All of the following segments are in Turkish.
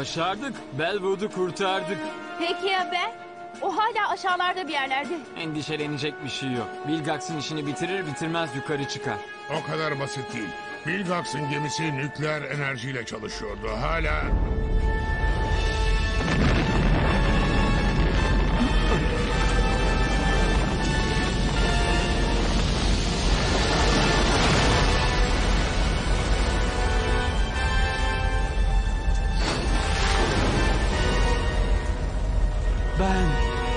Başardık. Bellwood'u kurtardık. Peki ya ben? O hala aşağılarda bir yerlerde. Endişelenecek bir şey yok. Vilgax'ın işini bitirir bitirmez yukarı çıkar. O kadar basit değil. Vilgax'ın gemisi nükleer enerjiyle çalışıyordu. Hala... Ben...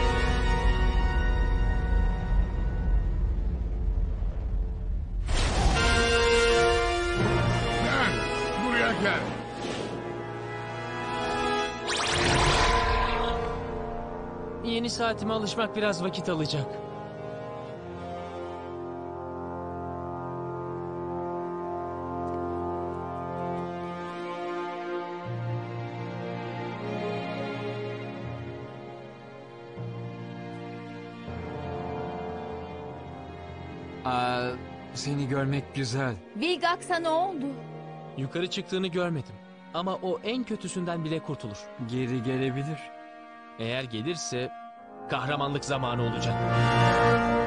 Ben! Buraya gel! Yeni saatime alışmak biraz vakit alacak. Seni görmek güzel. Vilgax'a ne oldu? Yukarı çıktığını görmedim. Ama o en kötüsünden bile kurtulur. Geri gelebilir. Eğer gelirse kahramanlık zamanı olacak.